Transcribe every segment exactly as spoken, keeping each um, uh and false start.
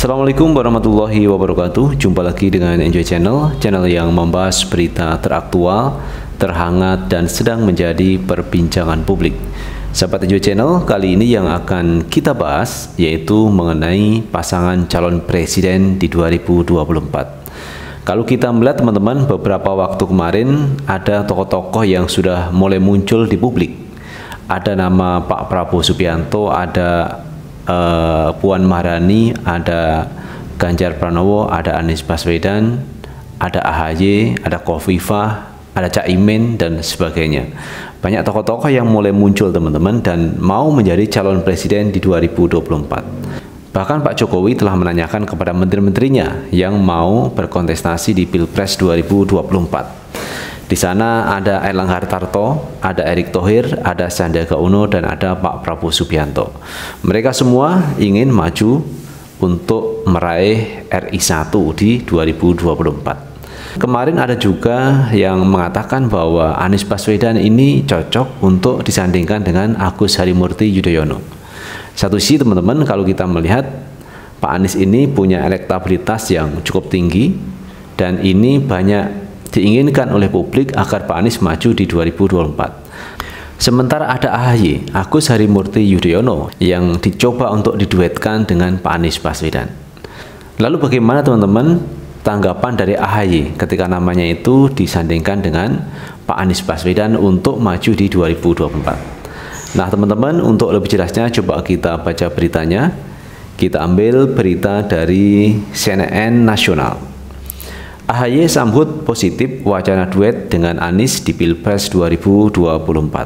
Assalamualaikum warahmatullahi wabarakatuh. Jumpa lagi dengan Enjoy Channel, channel yang membahas berita teraktual, terhangat, dan sedang menjadi perbincangan publik. Sahabat Enjoy Channel, kali ini yang akan kita bahas yaitu mengenai pasangan calon presiden di dua ribu dua puluh empat. Kalau kita melihat teman-teman, beberapa waktu kemarin ada tokoh-tokoh yang sudah mulai muncul di publik. Ada nama Pak Prabowo Subianto, ada Uh, Puan Maharani, ada Ganjar Pranowo, ada Anies Baswedan, ada A H Y, ada Khofifah, ada Caimin, dan sebagainya. Banyak tokoh-tokoh yang mulai muncul teman-teman dan mau menjadi calon presiden di dua ribu dua puluh empat. Bahkan Pak Jokowi telah menanyakan kepada menteri-menterinya yang mau berkontestasi di Pilpres dua ribu dua puluh empat. Di sana ada Erlangga Hartarto, ada Erick Thohir, ada Sandiaga Uno, dan ada Pak Prabowo Subianto. Mereka semua ingin maju untuk meraih R I satu di dua ribu dua puluh empat. Kemarin ada juga yang mengatakan bahwa Anies Baswedan ini cocok untuk disandingkan dengan Agus Harimurti Yudhoyono. Satu sisi teman-teman, kalau kita melihat Pak Anies ini punya elektabilitas yang cukup tinggi dan ini banyak diinginkan oleh publik agar Pak Anies maju di dua ribu dua puluh empat. Sementara ada A H Y, Agus Harimurti Yudhoyono, yang dicoba untuk diduetkan dengan Pak Anies Baswedan. Lalu bagaimana teman-teman tanggapan dari A H Y ketika namanya itu disandingkan dengan Pak Anies Baswedan untuk maju di dua ribu dua puluh empat? Nah teman-teman, untuk lebih jelasnya coba kita baca beritanya. Kita ambil berita dari C N N Nasional. A H Y sambut positif wacana duet dengan Anies di Pilpres dua ribu dua puluh empat.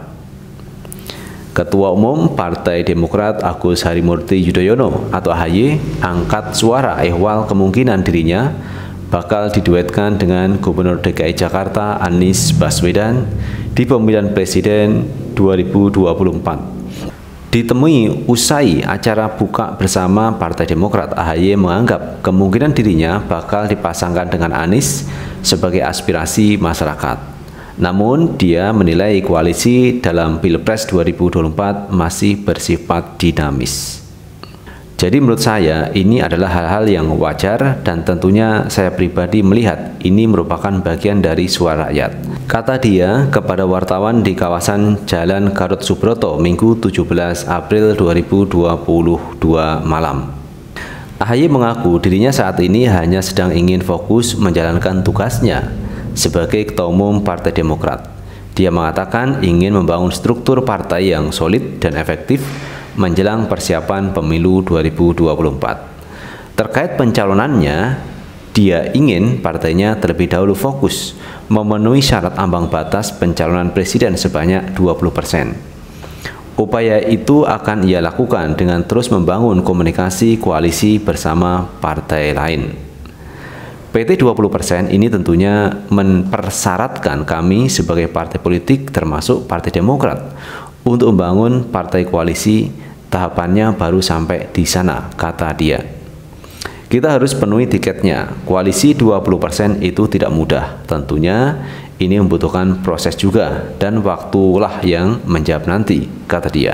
Ketua Umum Partai Demokrat Agus Harimurti Yudhoyono atau A H Y angkat suara ehwal kemungkinan dirinya bakal diduetkan dengan Gubernur D K I Jakarta Anies Baswedan di pemilihan presiden dua ribu dua puluh empat. Ditemui usai acara buka bersama Partai Demokrat, A H Y menganggap kemungkinan dirinya bakal dipasangkan dengan Anies sebagai aspirasi masyarakat. Namun dia menilai koalisi dalam Pilpres dua ribu dua puluh empat masih bersifat dinamis. Jadi menurut saya ini adalah hal-hal yang wajar dan tentunya saya pribadi melihat ini merupakan bagian dari suara rakyat. Kata dia kepada wartawan di kawasan Jalan Garut Subroto Minggu tujuh belas April dua ribu dua puluh dua malam. A H Y mengaku dirinya saat ini hanya sedang ingin fokus menjalankan tugasnya sebagai Ketua Umum Partai Demokrat. Dia mengatakan ingin membangun struktur partai yang solid dan efektif menjelang persiapan pemilu dua ribu dua puluh empat. Terkait pencalonannya, dia ingin partainya terlebih dahulu fokus memenuhi syarat ambang batas pencalonan presiden sebanyak dua puluh persen. Upaya itu akan ia lakukan dengan terus membangun komunikasi koalisi bersama partai lain. P T dua puluh persen ini tentunya mempersyaratkan kami sebagai partai politik termasuk Partai Demokrat untuk membangun partai koalisi. Tahapannya baru sampai di sana, kata dia. Kita harus penuhi tiketnya. Koalisi dua puluh persen itu tidak mudah. Tentunya ini membutuhkan proses juga dan waktulah yang menjawab nanti, kata dia.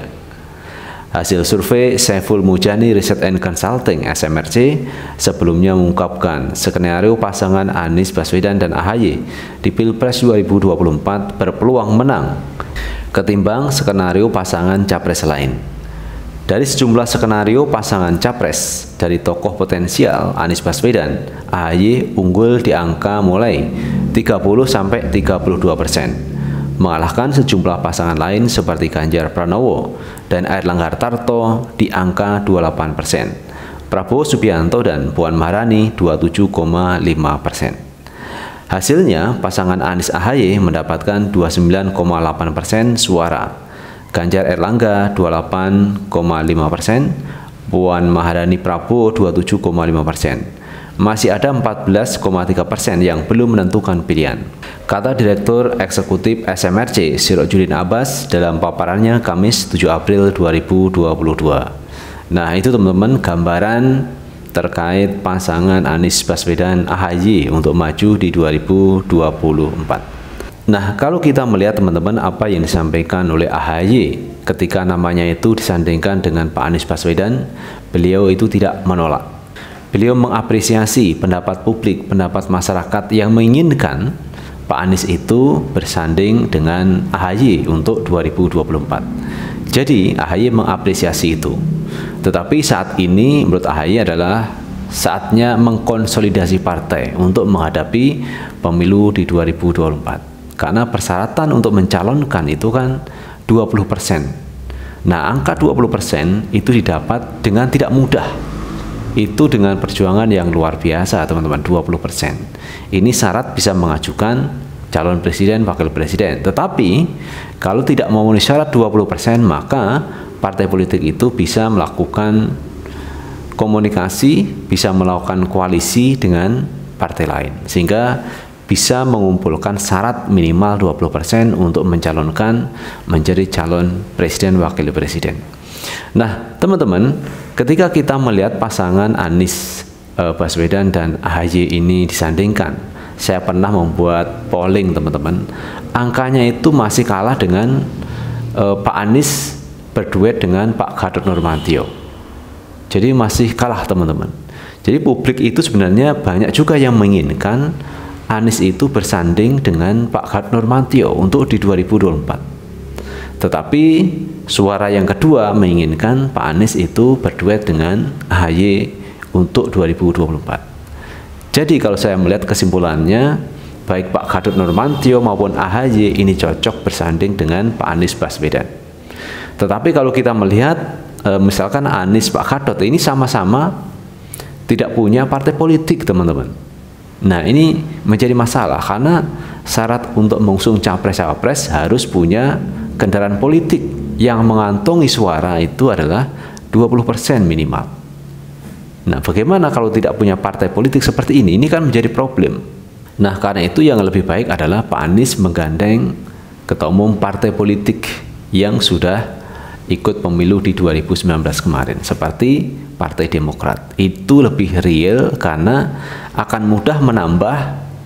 Hasil survei Saiful Mujani Research and Consulting S M R C sebelumnya mengungkapkan skenario pasangan Anies Baswedan dan A H Y di Pilpres dua ribu dua puluh empat berpeluang menang ketimbang skenario pasangan capres lain. Dari sejumlah skenario pasangan capres dari tokoh potensial Anies Baswedan, A H Y unggul di angka mulai tiga puluh sampai tiga puluh dua persen, mengalahkan sejumlah pasangan lain seperti Ganjar Pranowo dan Erlangga Hartarto di angka dua puluh delapan persen, Prabowo Subianto dan Puan Maharani dua puluh tujuh koma lima persen. Hasilnya, pasangan Anies A H Y mendapatkan dua puluh sembilan koma delapan persen suara, Ganjar Erlangga dua puluh delapan koma lima persen, Puan Maharani Prabowo dua puluh tujuh koma lima persen. Masih ada empat belas koma tiga persen yang belum menentukan pilihan, kata Direktur Eksekutif S M R C Sirojudin Abbas dalam paparannya Kamis tujuh April dua ribu dua puluh dua. Nah itu teman-teman gambaran terkait pasangan Anies Baswedan A H Y untuk maju di dua ribu dua puluh empat. Nah, kalau kita melihat teman-teman apa yang disampaikan oleh A H Y ketika namanya itu disandingkan dengan Pak Anies Baswedan, beliau itu tidak menolak. beliau mengapresiasi pendapat publik, pendapat masyarakat yang menginginkan Pak Anies itu bersanding dengan A H Y untuk dua ribu dua puluh empat. Jadi A H Y mengapresiasi itu. Tetapi saat ini menurut A H Y adalah saatnya mengkonsolidasi partai untuk menghadapi pemilu di dua ribu dua puluh empat. Karena persyaratan untuk mencalonkan itu kan dua puluh persen. Nah, angka dua puluh persen itu didapat dengan tidak mudah. Itu dengan perjuangan yang luar biasa, teman-teman, dua puluh persen. Ini syarat bisa mengajukan calon presiden, wakil presiden. Tetapi kalau tidak memenuhi syarat dua puluh persen, maka partai politik itu bisa melakukan komunikasi, bisa melakukan koalisi dengan partai lain, sehingga bisa mengumpulkan syarat minimal dua puluh persen untuk mencalonkan menjadi calon presiden, wakil presiden. Nah, teman-teman, ketika kita melihat pasangan Anies e, Baswedan dan A H Y ini disandingkan, saya pernah membuat polling, teman-teman. Angkanya itu masih kalah dengan e, Pak Anies berduet dengan Pak Gatot Nurmantio. Jadi masih kalah, teman-teman. Jadi publik itu sebenarnya banyak juga yang menginginkan Anies itu bersanding dengan Pak Gatot Nurmantio untuk di dua ribu dua puluh empat. Tetapi suara yang kedua menginginkan Pak Anies itu berduet dengan A H Y untuk dua ribu dua puluh empat. Jadi kalau saya melihat kesimpulannya, baik Pak Gatot Nurmantio maupun A H Y ini cocok bersanding dengan Pak Anies Baswedan. Tetapi kalau kita melihat e, misalkan Anies, Pak Gatot ini sama-sama tidak punya partai politik, teman-teman. Nah, ini menjadi masalah karena syarat untuk mengusung capres-cawapres harus punya kendaraan politik yang mengantongi suara itu adalah dua puluh persen minimal. Nah, bagaimana kalau tidak punya partai politik seperti ini? Ini kan menjadi problem. Nah, karena itu yang lebih baik adalah Pak Anies menggandeng ketua umum partai politik yang sudah ikut pemilu di dua ribu sembilan belas kemarin, seperti Partai Demokrat. Itu lebih real karena akan mudah menambah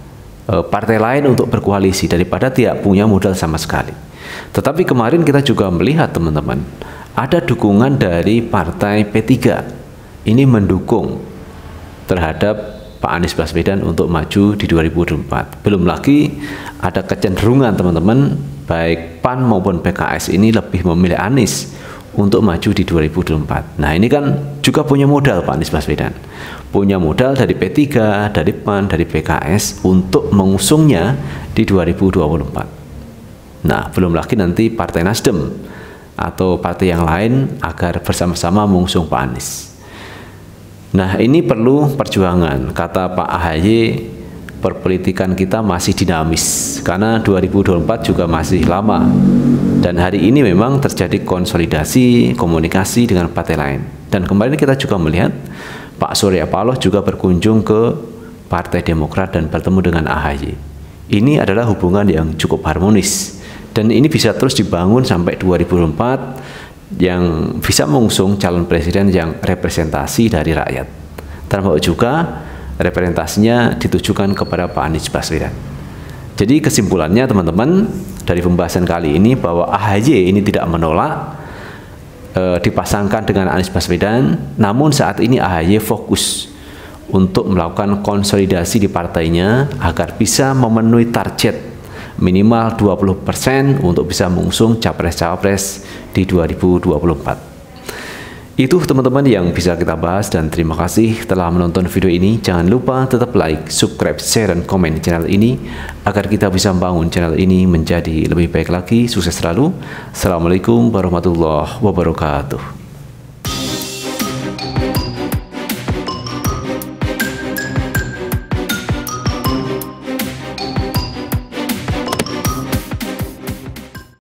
e, partai lain untuk berkoalisi daripada tidak punya modal sama sekali. Tetapi kemarin kita juga melihat, teman-teman, ada dukungan dari partai P tiga. Ini mendukung terhadap Pak Anies Baswedan untuk maju di dua ribu dua puluh empat. Belum lagi ada kecenderungan, teman-teman, baik P A N maupun P K S ini lebih memilih Anies untuk maju di dua ribu dua puluh empat. Nah, ini kan juga punya modal Pak Anies Baswedan. Punya modal dari P tiga, dari P A N, dari P K S untuk mengusungnya di dua ribu dua puluh empat. Nah, belum lagi nanti Partai Nasdem atau partai yang lain agar bersama-sama mengusung Pak Anies. Nah, ini perlu perjuangan. Kata Pak A H Y, perpolitikan kita masih dinamis karena dua ribu dua puluh empat juga masih lama. Dan hari ini memang terjadi konsolidasi, komunikasi dengan partai lain. Dan kemarin kita juga melihat Pak Surya Paloh juga berkunjung ke Partai Demokrat dan bertemu dengan A H Y. Ini adalah hubungan yang cukup harmonis. Dan ini bisa terus dibangun sampai dua ribu dua puluh empat yang bisa mengusung calon presiden yang representasi dari rakyat. Termasuk juga representasinya ditujukan kepada Pak Anies Baswedan. Jadi kesimpulannya, teman-teman, dari pembahasan kali ini bahwa A H Y ini tidak menolak e, dipasangkan dengan Anies Baswedan, namun saat ini A H Y fokus untuk melakukan konsolidasi di partainya agar bisa memenuhi target minimal dua puluh persen untuk bisa mengusung capres-cawapres di dua ribu dua puluh empat. Itu, teman-teman, yang bisa kita bahas, dan terima kasih telah menonton video ini. Jangan lupa tetap like, subscribe, share, dan komen di channel ini agar kita bisa membangun channel ini menjadi lebih baik lagi. Sukses selalu. Assalamualaikum warahmatullahi wabarakatuh.